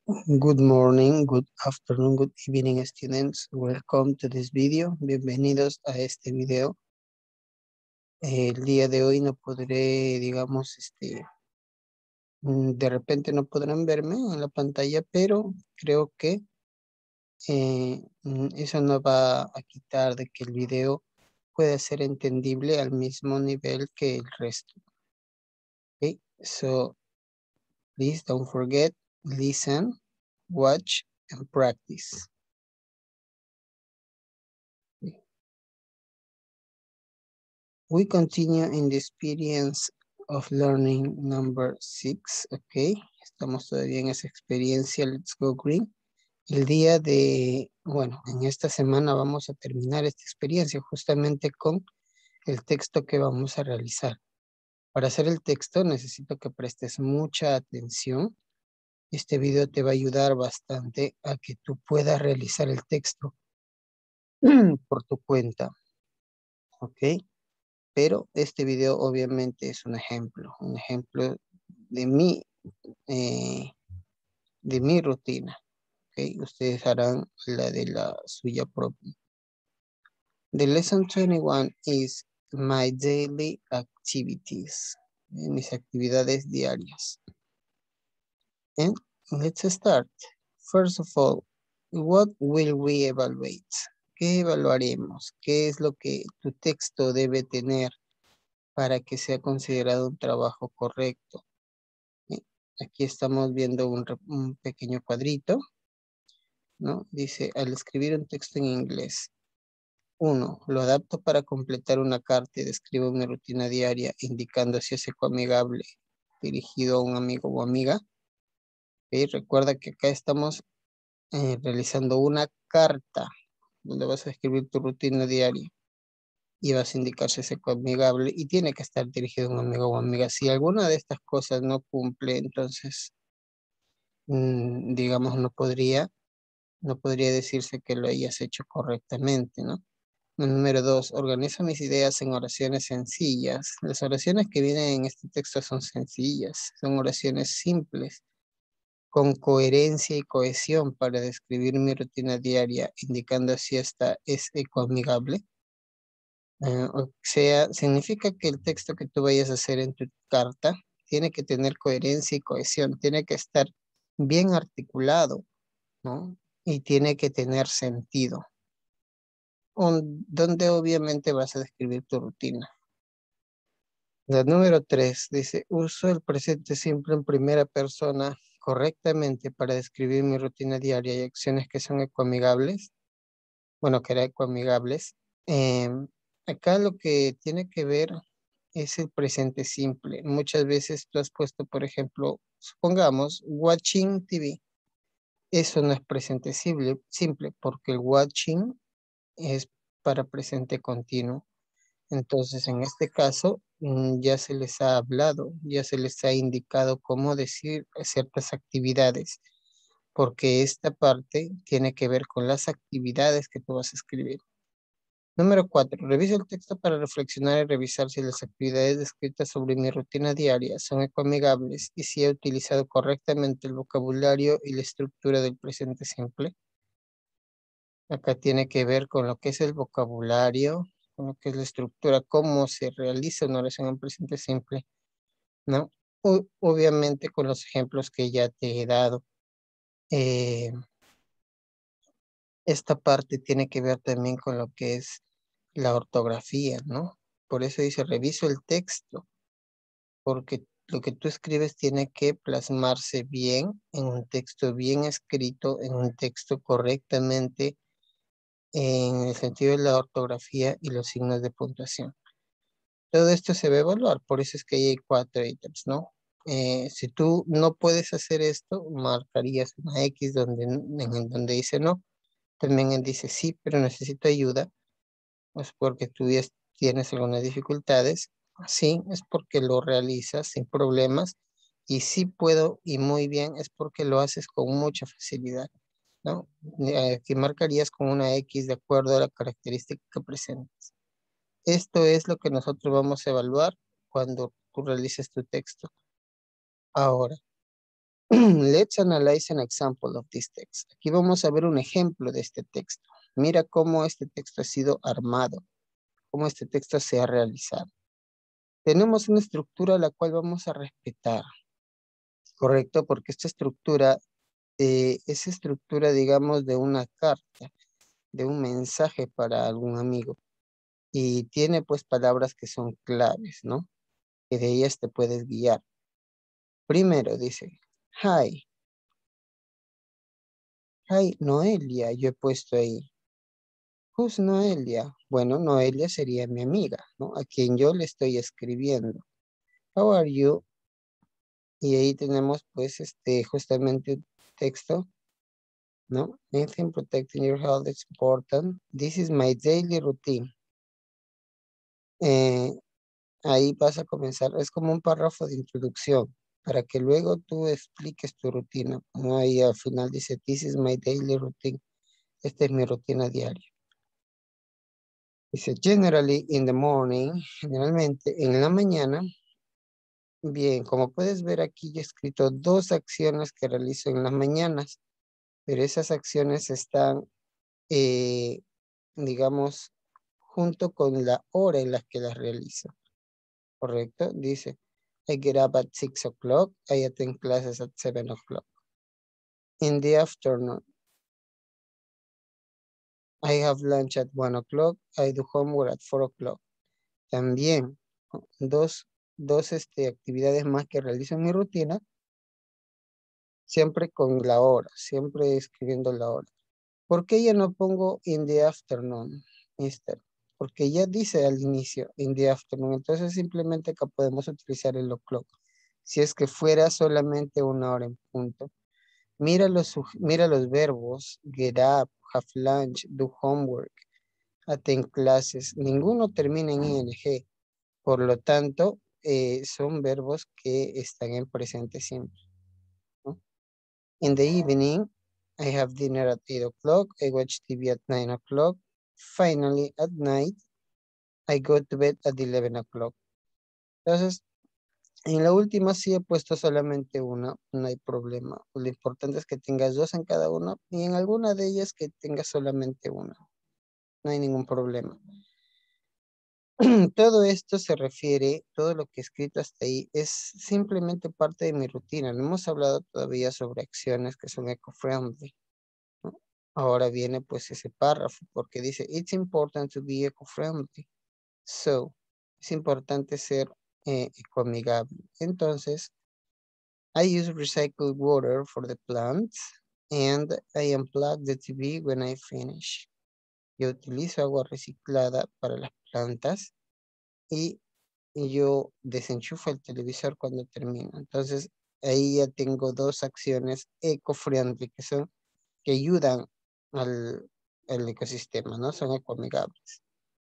Good morning, good afternoon, good evening, students. Welcome to this video. Bienvenidos a este video. El día de hoy no podré, digamos, de repente no podrán verme en la pantalla, pero creo que eso no va a quitar de que el video pueda ser entendible al mismo nivel que el resto. Okay, so please don't forget, listen, watch, and practice. We continue in the experience of learning number 6, ok. Estamos todavía en esa experiencia, let's go green. El día de, bueno, en esta semana vamos a terminar esta experiencia justamente con el texto que vamos a realizar. Para hacer el texto necesito que prestes mucha atención. Este video te va a ayudar bastante a que tú puedas realizar el texto por tu cuenta, ok. Pero este video obviamente es un ejemplo de eh, de mi rutina. ¿Okay? Ustedes harán la de la suya propia. The lesson 21 is my daily activities. Mis actividades diarias. And let's start. First of all, what will we evaluate? ¿Qué evaluaremos? ¿Qué es lo que tu texto debe tener para que sea considerado un trabajo correcto? Aquí estamos viendo un pequeño cuadrito, ¿no? Dice, al escribir un texto en inglés, 1. Lo adapto para completar una carta y describo una rutina diaria indicando si es ecoamigable dirigido a un amigo o amiga. ¿Okay? Recuerda que acá estamos realizando una carta donde vas a escribir tu rutina diaria y vas a indicar si es ecoamigable y tiene que estar dirigido a un amigo o amiga. Si alguna de estas cosas no cumple, entonces, digamos, no podría decirse que lo hayas hecho correctamente, ¿no? Número 2, organizo mis ideas en oraciones sencillas. Las oraciones que vienen en este texto son sencillas, son oraciones simples, con coherencia y cohesión para describir mi rutina diaria, indicando si esta es ecoamigable. O sea, significa que el texto que tú vayas a hacer en tu carta tiene que tener coherencia y cohesión, tiene que estar bien articulado, ¿no? Y tiene que tener sentido, donde obviamente vas a describir tu rutina. La número 3 dice, uso el presente simple en primera persona correctamente para describir mi rutina diaria y acciones que son ecoamigables. Bueno, que eran ecoamigables. Acá lo que tiene que ver es el presente simple. Muchas veces tú has puesto, por ejemplo, supongamos, watching TV. Eso no es presente simple porque el watching es para presente continuo. Entonces, en este caso, ya se les ha hablado, ya se les ha indicado cómo decir ciertas actividades, porque esta parte tiene que ver con las actividades que tú vas a escribir. Número 4. Reviso el texto para reflexionar y revisar si las actividades descritas sobre mi rutina diaria son ecoamigables y si he utilizado correctamente el vocabulario y la estructura del presente simple. Acá tiene que ver con lo que es el vocabulario, con lo que es la estructura, cómo se realiza una oración en presente simple, ¿no? Obviamente con los ejemplos que ya te he dado. Esta parte tiene que ver también con lo que es la ortografía, ¿no? Por eso dice, reviso el texto, porque lo que tú escribes tiene que plasmarse bien en un texto bien escrito, en un texto correctamente en el sentido de la ortografía y los signos de puntuación. Todo esto se va a evaluar, por eso es que ahí hay 4 ítems, ¿no? Si tú no puedes hacer esto, marcarías una X donde dice no. También dice sí, pero necesito ayuda, pues porque tú ya tienes algunas dificultades. Sí, es porque lo realizas sin problemas. Y sí puedo y muy bien es porque lo haces con mucha facilidad, ¿no? Aquí marcarías con una X de acuerdo a la característica que presentes. Esto es lo que nosotros vamos a evaluar cuando tú realices tu texto. Ahora, Let's analyze an example of this text. Aquí vamos a ver un ejemplo de este texto. Mira cómo este texto ha sido armado, cómo este texto se ha realizado. Tenemos una estructura la cual vamos a respetar, ¿correcto? Porque esta estructura es estructura, digamos, de una carta, de un mensaje para algún amigo. Y tiene pues palabras que son claves, ¿no? Que de ellas te puedes guiar. Primero dice, hi. Hi, Noelia, yo he puesto ahí. Who's Noelia? Bueno, Noelia sería mi amiga, ¿no? A quien yo le estoy escribiendo. How are you? Y ahí tenemos pues justamente texto, ¿no? Anything protecting your health is important. This is my daily routine. Eh, Ahí vas a comenzar, es como un párrafo de introducción para que luego tú expliques tu rutina. Como ahí al final dice, this is my daily routine. Esta es mi rutina diaria. Dice, generally in the morning, generalmente en la mañana. Bien, como puedes ver aquí, yo he escrito 2 acciones que realizo en las mañanas, pero esas acciones están, digamos, junto con la hora en la que las realizo. ¿Correcto? Dice, I get up at 6 o'clock. I attend classes at 7 o'clock. In the afternoon, I have lunch at 1 o'clock. I do homework at 4 o'clock. También, ¿no? dos actividades más que realizo en mi rutina, siempre con la hora, siempre escribiendo la hora. ¿Por qué ya no pongo in the afternoon, mister? Porque ya dice al inicio in the afternoon, entonces simplemente acá podemos utilizar el o'clock. Si es que fuera solamente una hora en punto. Mira los verbos get up, have lunch, do homework, attend classes. Ninguno termina en ing. Por lo tanto, son verbos que están en presente siempre, ¿no? In the evening, I have dinner at 8 o'clock. I watch TV at 9 o'clock. Finally, at night, I go to bed at 11 o'clock. Entonces, en la última sí he puesto solamente una, no hay problema. Lo importante es que tengas 2 en cada una y en alguna de ellas que tengas solamente una. No hay ningún problema. Todo esto se refiere, todo lo que he escrito hasta ahí es simplemente parte de mi rutina. No hemos hablado todavía sobre acciones que son eco-friendly, ¿no? Ahora viene pues ese párrafo porque dice, it's important to be eco-friendly. So, es importante ser ecoamigable. Entonces, I use recycled water for the plants and I unplug the TV when I finish. Yo utilizo agua reciclada para las plantas y yo desenchufo el televisor cuando termino. Entonces, ahí ya tengo 2 acciones eco-friendly que ayudan al ecosistema, ¿no? Son ecoamigables.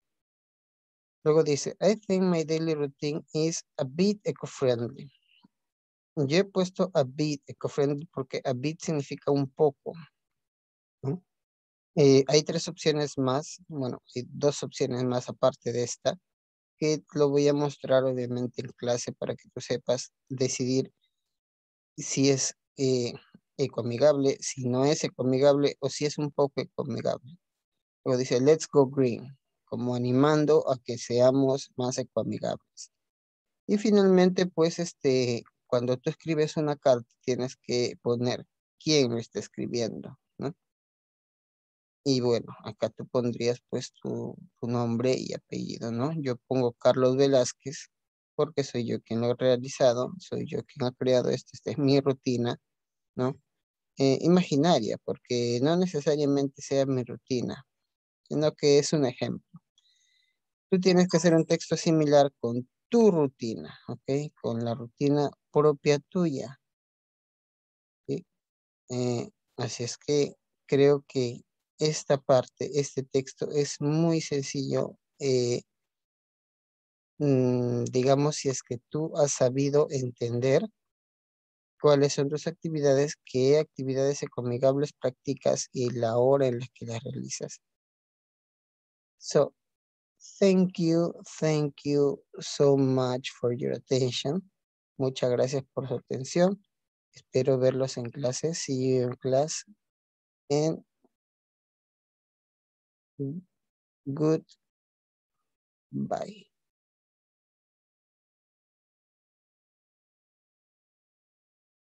Luego dice, I think my daily routine is a bit eco-friendly. Yo he puesto a bit eco-friendly porque a bit significa un poco, ¿no? Hay 3 opciones más, bueno, hay 2 opciones más aparte de esta, que lo voy a mostrar obviamente en clase para que tú sepas decidir si es ecoamigable, si no es ecoamigable o si es un poco ecoamigable. Luego dice, let's go green, como animando a que seamos más ecoamigables. Y finalmente, pues, cuando tú escribes una carta, tienes que poner quién lo está escribiendo, ¿no? Y bueno, acá tú pondrías, pues, tu nombre y apellido, ¿no? Yo pongo Carlos Velázquez, porque soy yo quien lo ha realizado, soy yo quien ha creado esto, esta es mi rutina, ¿no? Imaginaria, porque no necesariamente sea mi rutina, sino que es un ejemplo. Tú tienes que hacer un texto similar con tu rutina, ¿ok? Con la rutina propia tuya, ¿sí? Así es que creo que esta parte, este texto es muy sencillo, digamos, si es que tú has sabido entender cuáles son tus actividades, qué actividades ecoamigables practicas y la hora en la que las realizas. So, thank you so much for your attention. Muchas gracias por su atención. Espero verlos en clase. See you in class. And goodbye.